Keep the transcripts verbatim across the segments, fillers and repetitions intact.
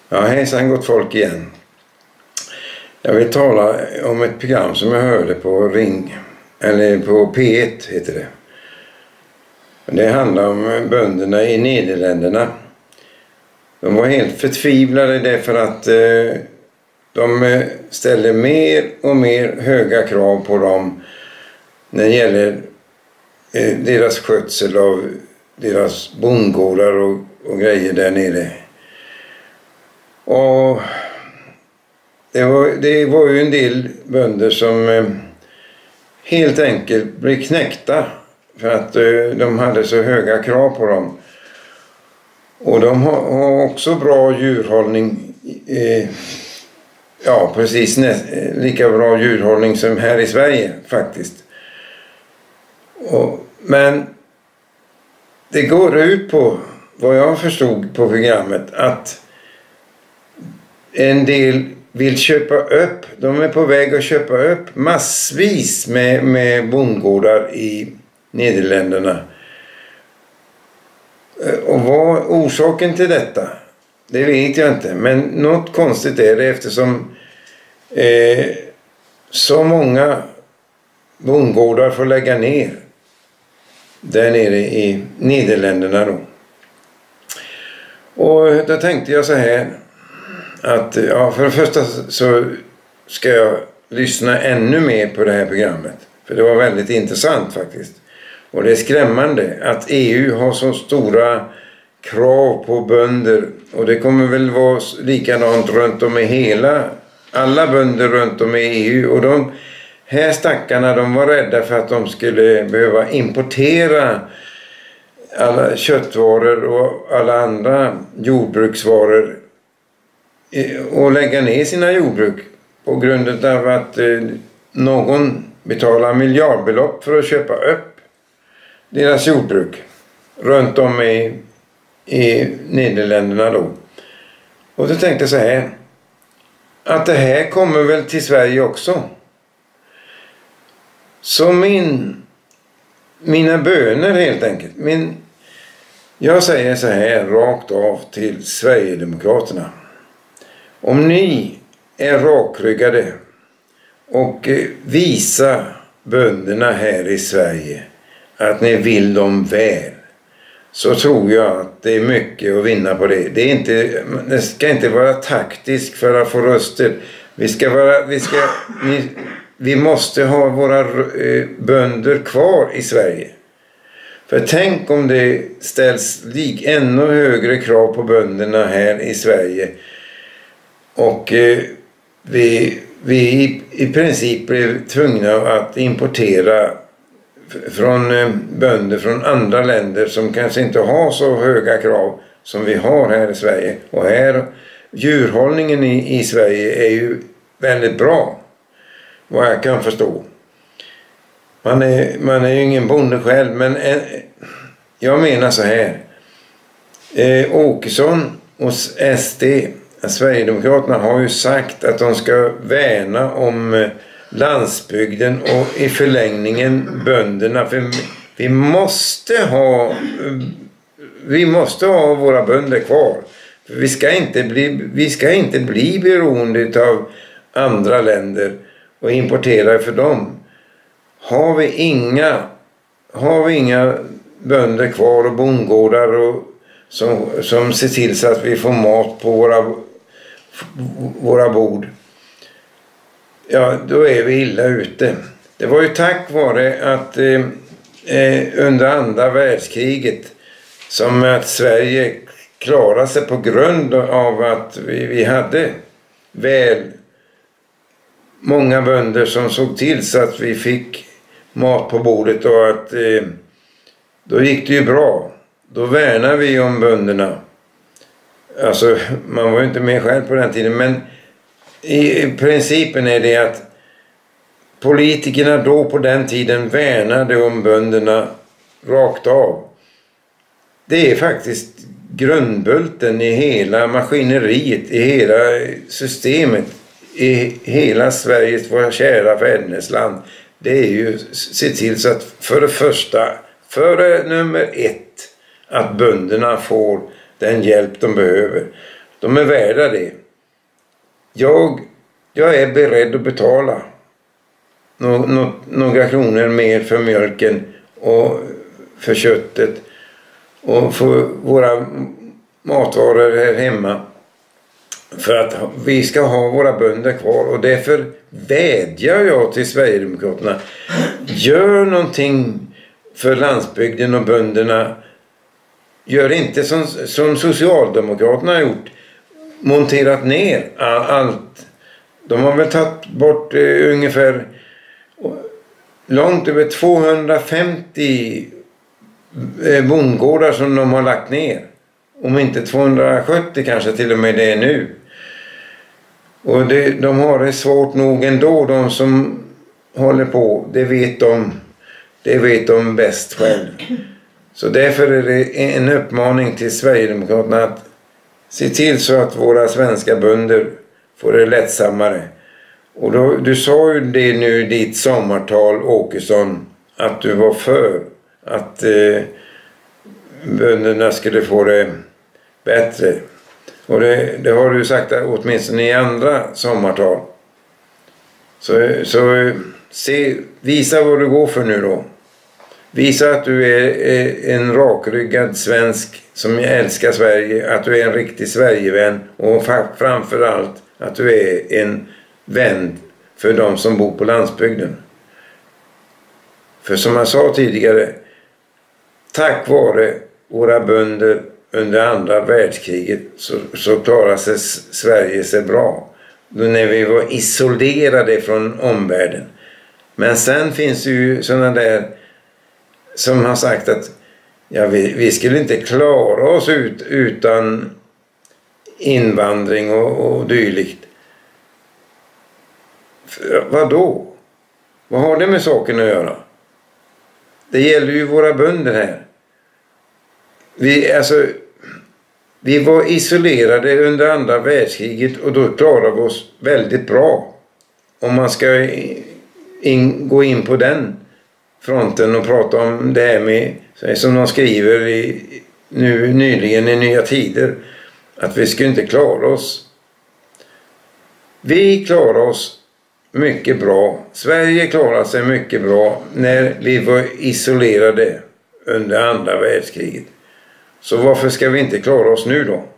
Ja, hejsan gott folk igen. Jag vill tala om ett program som jag hörde på Ring, eller på P ett heter det. Det handlar om bönderna i Nederländerna. De var helt förtvivlade därför att eh, de ställde mer och mer höga krav på dem när det gäller eh, deras skötsel av deras bondgårdar och, och grejer där nere. Och det var, det var ju en del bönder som eh, helt enkelt blev knäckta för att eh, de hade så höga krav på dem. Och de har, har också bra djurhållning, eh, ja precis nä, lika bra djurhållning som här i Sverige faktiskt. Och, men det går ut på, vad jag förstod på programmet, att en del vill köpa upp, de är på väg att köpa upp massvis med, med bondgårdar i Nederländerna. Och vad orsaken till detta, det vet jag inte. Men något konstigt är det eftersom eh, så många bondgårdar får lägga ner där nere i Nederländerna då. Och då tänkte jag så här att ja, för det första så ska jag lyssna ännu mer på det här programmet. För det var väldigt intressant faktiskt. Och det är skrämmande att E U har så stora krav på bönder. Och det kommer väl vara likadant runt om i hela, alla bönder runt om i E U. Och de här stackarna, de var rädda för att de skulle behöva importera alla köttvaror och alla andra jordbruksvaror och lägga ner sina jordbruk på grund av att eh, någon betalar miljardbelopp för att köpa upp deras jordbruk runt om i, i Nederländerna då. Och då tänkte jag så här, att det här kommer väl till Sverige också. Så min mina böner helt enkelt, min, jag säger så här rakt av till Sverigedemokraterna. Om ni är rakryggade och visa bönderna här i Sverige att ni vill dem väl, så tror jag att det är mycket att vinna på det. Det, är inte, det ska inte vara taktiskt för att få röster. Vi, ska vara, vi, ska, vi, vi måste ha våra bönder kvar i Sverige. För tänk om det ställs lik ännu högre krav på bönderna här i Sverige. Och eh, vi, vi i, i princip blev tvungna att importera från eh, bönder från andra länder som kanske inte har så höga krav som vi har här i Sverige. Och här, djurhållningen i, i Sverige är ju väldigt bra, vad jag kan förstå. Man är, man är ju ingen bonde själv, men eh, jag menar så här. Eh, Åkesson och S D, Sverigedemokraterna, har ju sagt att de ska värna om landsbygden och i förlängningen bönderna. För vi måste ha vi måste ha våra bönder kvar. För vi ska inte bli vi ska inte bli beroende av andra länder och importera för dem. Har vi inga har vi inga bönder kvar och bondgårdar och som som ser till så att vi får mat på våra våra bord, ja, då är vi illa ute. Det var ju tack vare att eh, under andra världskriget som att Sverige klarade sig på grund av att vi, vi hade väl många bönder som såg till så att vi fick mat på bordet, och att eh, då gick det ju bra. Då värnar vi om bönderna. Alltså, man var ju inte med själv på den tiden, men i principen är det att politikerna då på den tiden värnade om bönderna rakt av. Det är faktiskt grundbulten i hela maskineriet, i hela systemet, i hela Sveriges, våra kära fädernesland. Det är ju se till så att för det första, före nummer ett, att bönderna får den hjälp de behöver. De är värda det. Jag, jag är beredd att betala nå, nå, några kronor mer för mjölken och för köttet och för våra matvaror här hemma, för att vi ska ha våra bönder kvar. Och därför vädjar jag till Sverigedemokraterna: gör någonting för landsbygden och bönderna. Gör inte som, som Socialdemokraterna har gjort, monterat ner allt. De har väl tagit bort eh, ungefär långt över tvåhundrafemtio eh, bondgårdar som de har lagt ner. Om inte tvåhundrasjuttio kanske till och med det är nu. Och det, de har det svårt nog ändå, de som håller på. Det vet de, det vet de bäst själv. Så därför är det en uppmaning till Sverigedemokraterna att se till så att våra svenska bönder får det lättsammare. Och då, du sa ju det nu i ditt sommartal, Åkesson, att du var för att eh, bönderna skulle få det bättre. Och det, det har du sagt åtminstone i andra sommartal. Så, så se, visa vad du går för nu då. Visa att du är, är en rakryggad svensk som älskar Sverige, att du är en riktig Sverigevän, och framförallt att du är en vän för de som bor på landsbygden. För som jag sa tidigare, tack vare våra bönder under andra världskriget så, så klarade sig Sverige sig bra. Då när vi var isolerade från omvärlden. Men sen finns det ju sådana där som har sagt att ja, vi, vi skulle inte klara oss ut utan invandring och, och dylikt. Vad då? Vad har det med saken att göra? Det gäller ju våra bönder här. Vi, alltså, vi var isolerade under andra världskriget och då klarade vi oss väldigt bra. Om man ska in, gå in på den fronten och prata om det här med, som de skriver i, nu nyligen i Nya Tider, att vi skulle inte klara oss. Vi klarar oss mycket bra. Sverige klarar sig mycket bra när vi var isolerade under andra världskriget. Så varför ska vi inte klara oss nu då?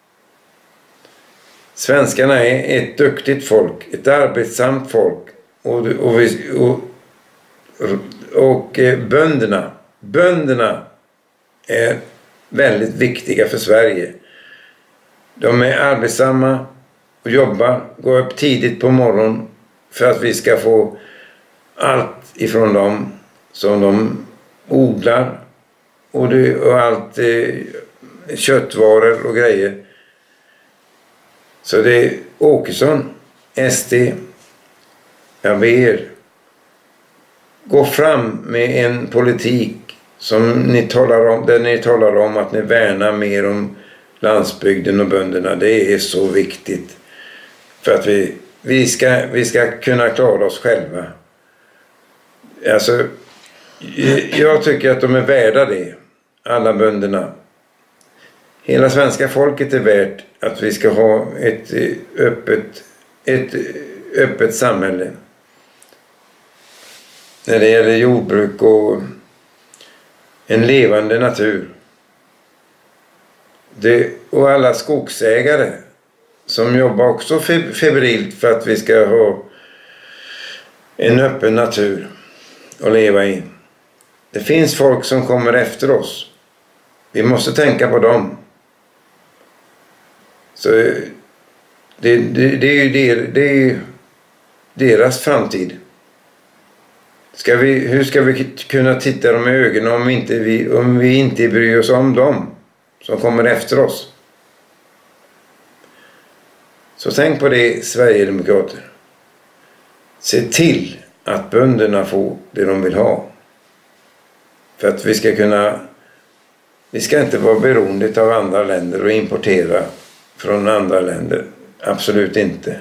Svenskarna är ett duktigt folk, ett arbetsamt folk, och, och, och, och bönderna, bönderna är väldigt viktiga för Sverige. De är arbetsamma och jobbar, går upp tidigt på morgonen för att vi ska få allt ifrån dem som de odlar och, det, och allt eh, köttvaror och grejer. Så det är Åkesson, S D, jag ber, gå fram med en politik som ni talar om, där ni talar om att ni värnar mer om landsbygden och bönderna. Det är så viktigt för att vi, vi, ska, vi ska kunna klara oss själva. Alltså, jag tycker att de är värda det, alla bönderna. Hela svenska folket är värt att vi ska ha ett öppet, ett öppet samhälle. När det gäller jordbruk och en levande natur. Det, och alla skogsägare som jobbar också febrilt för att vi ska ha en öppen natur att leva i. Det finns folk som kommer efter oss. Vi måste tänka på dem. Så det, det, det är ju der, det är ju deras framtid. Ska vi, hur ska vi kunna titta dem i ögonen om, inte vi, om vi inte bryr oss om dem som kommer efter oss? Så tänk på det, Sverigedemokrater. Se till att bönderna får det de vill ha. För att vi ska kunna, vi ska inte vara beroende av andra länder och importera från andra länder. Absolut inte.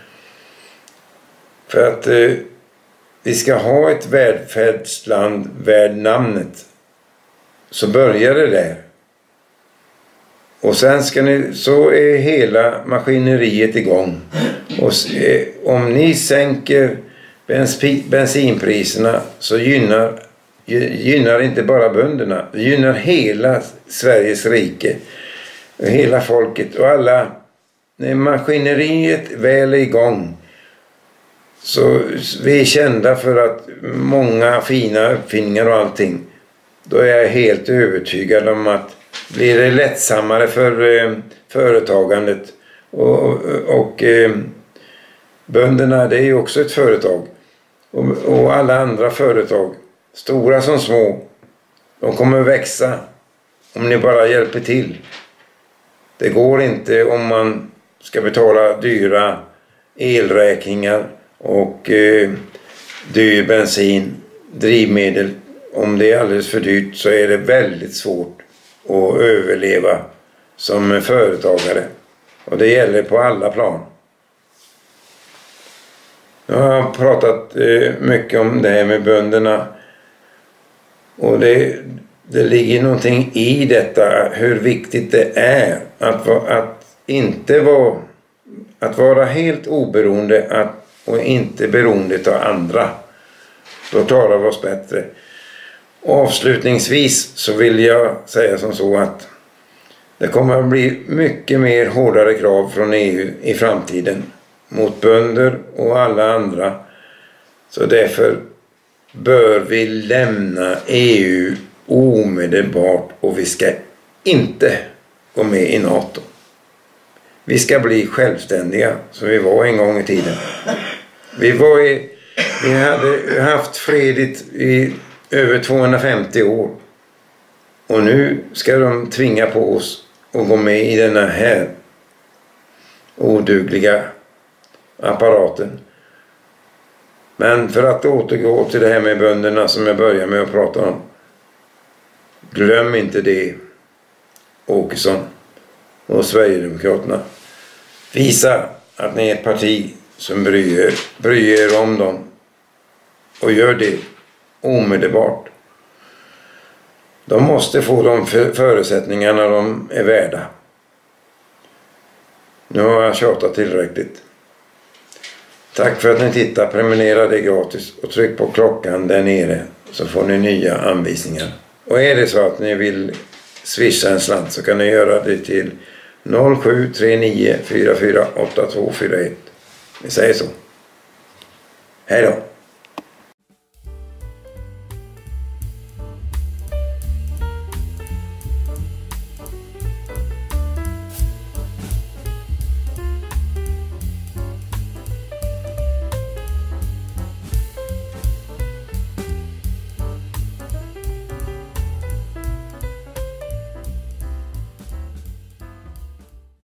För att eh, vi ska ha ett välfärdsland värd namnet, så börjar det där. Och sen ska ni, så är hela maskineriet igång. Och om ni sänker bensinpriserna så gynnar, gynnar inte bara bönderna. Det gynnar hela Sveriges rike. Hela folket och alla. När maskineriet väl är igång så vi är kända för att många fina uppfinningar och allting. Då är jag helt övertygad om att blir det lättsammare för eh, företagandet och, och, och eh, bönderna, det är ju också ett företag och, och alla andra företag, stora som små, de kommer växa om ni bara hjälper till. Det går inte om man ska betala dyra elräkningar och eh, dyr bensin, drivmedel. Om det är alldeles för dyrt så är det väldigt svårt att överleva som företagare. Och det gäller på alla plan. Jag har pratat eh, mycket om det här med bönderna. Och det, det ligger någonting i detta, hur viktigt det är att, att inte vara, att vara helt oberoende att, och inte beroende av andra. Då klarar vi oss bättre. Avslutningsvis så vill jag säga som så att det kommer att bli mycket mer hårdare krav från E U i framtiden mot bönder och alla andra. Så därför bör vi lämna E U omedelbart och vi ska inte gå med i NATO. Vi ska bli självständiga som vi var en gång i tiden. Vi, var i, vi hade haft fredigt i över tvåhundrafemtio år. Och nu ska de tvinga på oss att gå med i denna här odugliga apparaten. Men för att återgå till det här med bönderna som jag börjar med att prata om. Glöm inte det, Åkesson och Sverigedemokraterna. Visa att ni är ett parti som bryr, bryr er om dem. Och gör det omedelbart. De måste få de förutsättningarna de är värda. Nu har jag tjatat tillräckligt. Tack för att ni tittar. Prenumerera det gratis och tryck på klockan där nere så får ni nya anvisningar. Och är det så att ni vill swisha en slant så kan ni göra det till noll sju tre nio fyra fyra åtta två fyra ett. Vi säger så. Hej då.